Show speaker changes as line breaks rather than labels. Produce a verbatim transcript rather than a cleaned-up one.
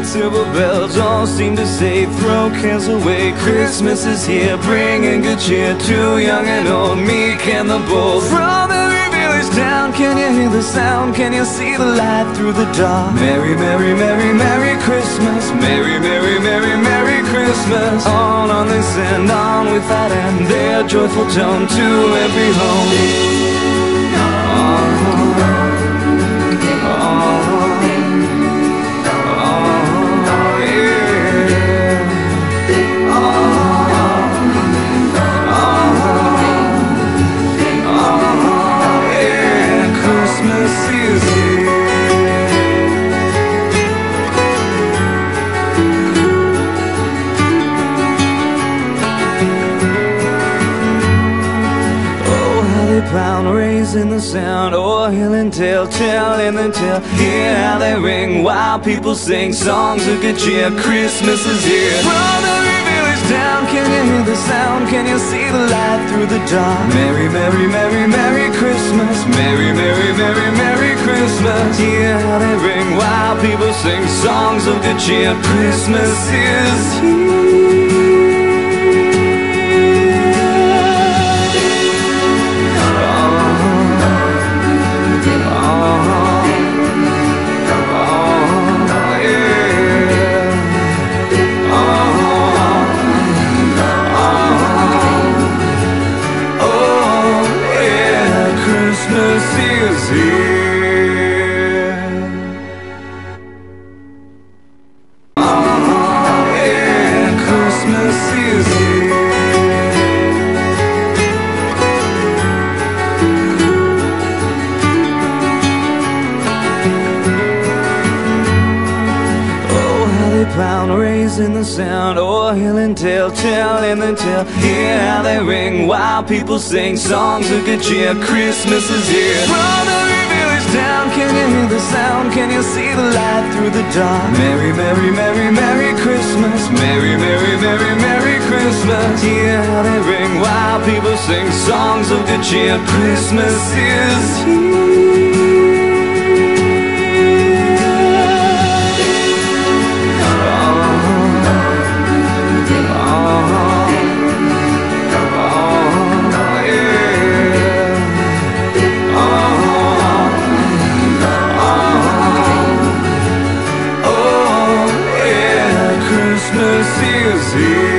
silver bells all seem to say, throw cares away. Christmas is here, bringing good cheer to young and old, meek and the bold. From every village town, can you hear the sound? Can you see the light through the dark? Merry, merry, merry, merry Christmas. Merry, merry, merry, merry Christmas. On, on they send, on without end, their joyful tone to every home. Clown raising the sound, o'er hill and dale, telling the tale. Hear how they ring while people sing songs of good cheer. Christmas is here. From every village town, can you hear the sound? Can you see the light through the dark? Merry, merry, merry, merry Christmas. Merry, merry, merry, merry Christmas. Hear how they ring while people sing songs of good cheer. Christmas is here. Christmas is here. Oh, yeah, Christmas is here. Oh, how they pound, raising the sound, o'er hill and dale, telling the tale. Hear how they ring while people sing songs of good cheer. Christmas is here. From every village town, can you hear the sound? Can you see the light through the dark? Merry, merry, merry, merry Christmas. Merry, merry, merry, merry Christmas. Hear how they ring while people sing songs of good cheer. Christmas is here. Christmas is here.